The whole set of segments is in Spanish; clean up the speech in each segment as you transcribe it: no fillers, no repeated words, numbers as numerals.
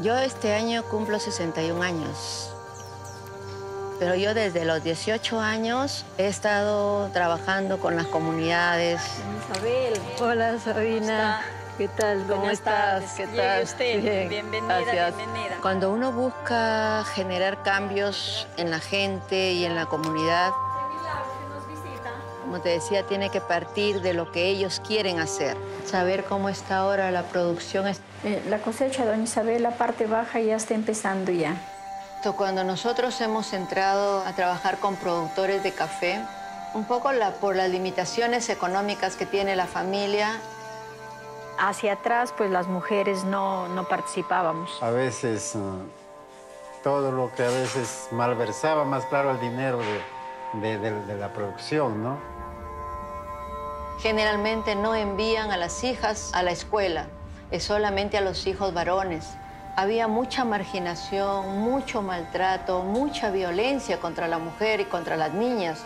Yo este año cumplo 61 años. Pero yo desde los 18 años he estado trabajando con las comunidades. Isabel. Hola, Sabina. ¿Qué tal? ¿Cómo estás? ¿Qué tal? Usted? Bien. Bienvenida, Gracias. bienvenida. Cuando uno busca generar cambios en la gente y en la comunidad, como te decía, tiene que partir de lo que ellos quieren hacer. Saber cómo está ahora la producción. La cosecha, doña Isabel, la parte baja ya está empezando ya. Cuando nosotros hemos entrado a trabajar con productores de café, un poco por las limitaciones económicas que tiene la familia. Hacia atrás, pues las mujeres no participábamos. A veces todo lo que a veces malversaba, más claro, el dinero de la producción, ¿no? Generalmente no envían a las hijas a la escuela, es solamente a los hijos varones. Había mucha marginación, mucho maltrato, mucha violencia contra la mujer y contra las niñas.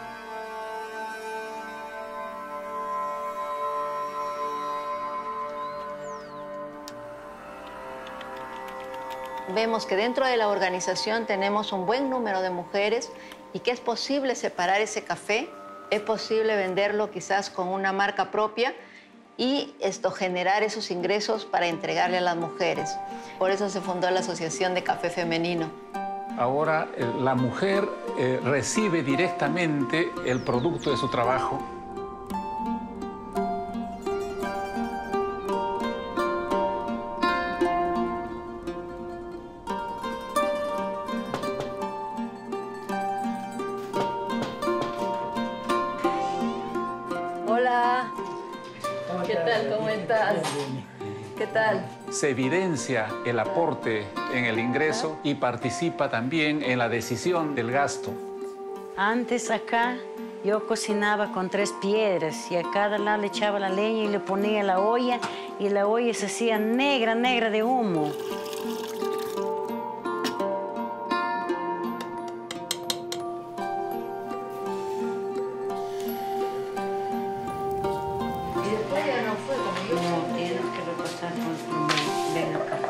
Vemos que dentro de la organización tenemos un buen número de mujeres y que es posible separar ese café, es posible venderlo quizás con una marca propia y generar esos ingresos para entregarle a las mujeres. Por eso se fundó la Asociación de Café Femenino. Ahora la mujer recibe directamente el producto de su trabajo. Hola. ¿Qué tal? ¿Cómo estás? ¿Qué tal? Se evidencia el aporte en el ingreso y participa también en la decisión del gasto. Antes acá yo cocinaba con 3 piedras y a cada lado le echaba la leña y le ponía la olla y la olla se hacía negra, negra de humo. Y después ya no fue como yo. No, tienes que repasar con tu... Ven acá.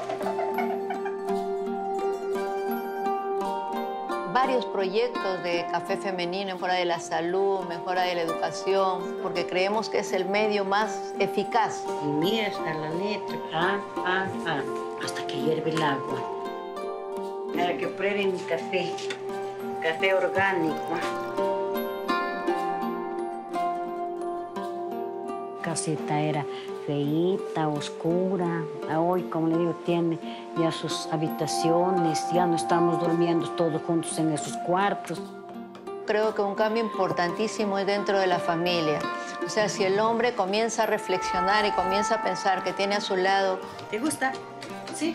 Varios proyectos de café femenino, mejora de la salud, mejora de la educación, porque creemos que es el medio más eficaz. Y mira hasta la letra, hasta que hierve el agua. Para que prueben mi café, café orgánico. Casita era feíta, oscura. Hoy, como le digo, tiene ya sus habitaciones, ya no estamos durmiendo todos juntos en esos cuartos. Creo que un cambio importantísimo es dentro de la familia. O sea, si el hombre comienza a reflexionar y comienza a pensar que tiene a su lado... ¿Te gusta? Sí.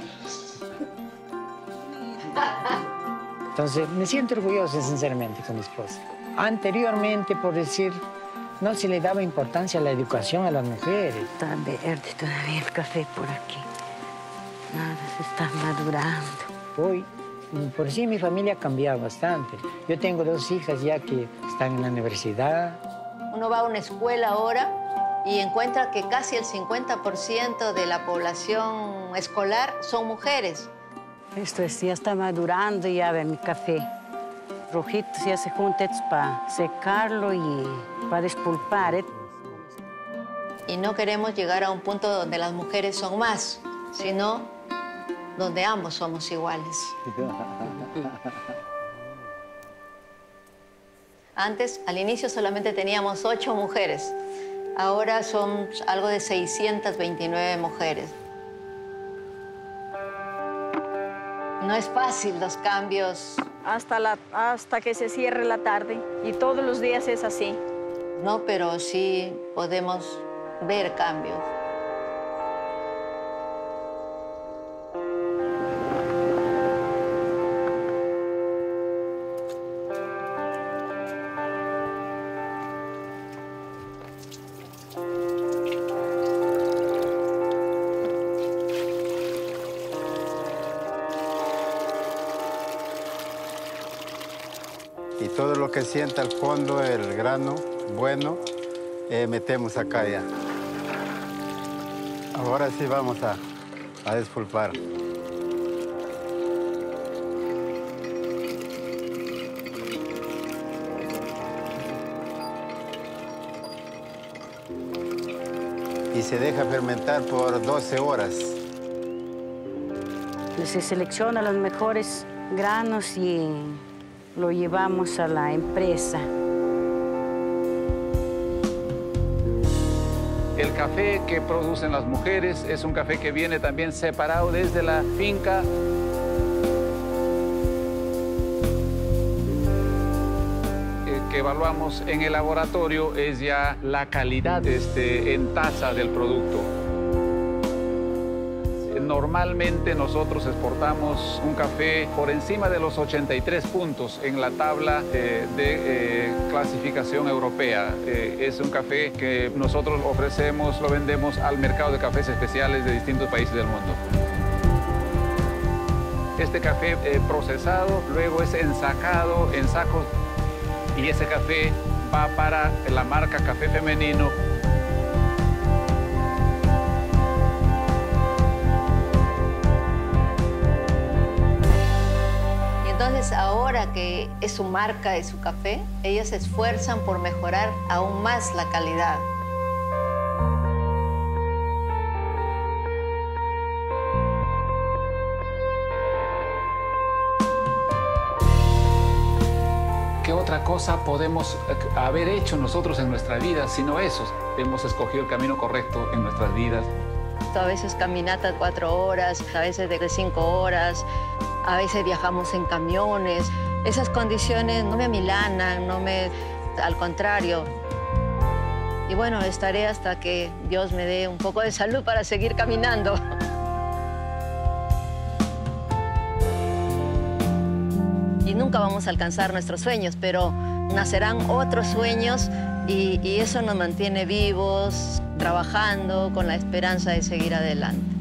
Entonces, me siento orgulloso, sinceramente, con mi esposa. Anteriormente, por decir, no se le daba importancia a la educación a las mujeres. Está verde todavía el café por aquí. Nada, se está madurando. Hoy, por sí, mi familia ha cambiado bastante. Yo tengo 2 hijas ya que están en la universidad. Uno va a una escuela ahora y encuentra que casi el 50% de la población escolar son mujeres. Esto ya está madurando y ya ve mi café. Rojitos ya se juntan para secarlo y para despulpar. Y no queremos llegar a un punto donde las mujeres son más, sino donde ambos somos iguales. Antes, al inicio, solamente teníamos 8 mujeres. Ahora son algo de 629 mujeres. No es fácil los cambios. Hasta que se cierre la tarde. Y todos los días es así. No, pero sí podemos ver cambios. Y todo lo que sienta al fondo, el grano bueno, metemos acá ya. Ahora sí vamos a despulpar. se deja fermentar por 12 horas. Se selecciona los mejores granos y lo llevamos a la empresa. El café que producen las mujeres es un café que viene también separado desde la finca. Que evaluamos en el laboratorio es ya la calidad en taza del producto. Normalmente nosotros exportamos un café por encima de los 83 puntos en la tabla de clasificación europea. Es un café que nosotros ofrecemos, lo vendemos al mercado de cafés especiales de distintos países del mundo. Este café procesado luego es ensacado en sacos y ese café va para la marca Café Femenino. Entonces, ahora que es su marca, es su café, ellas se esfuerzan por mejorar aún más la calidad. ¿Qué otra cosa podemos haber hecho nosotros en nuestra vida sino eso? Hemos escogido el camino correcto en nuestras vidas. A veces caminata 4 horas, a veces de 5 horas, a veces viajamos en camiones. Esas condiciones no me amilanan, al contrario. Y bueno, estaré hasta que Dios me dé un poco de salud para seguir caminando. Y nunca vamos a alcanzar nuestros sueños, pero nacerán otros sueños y eso nos mantiene vivos, trabajando con la esperanza de seguir adelante.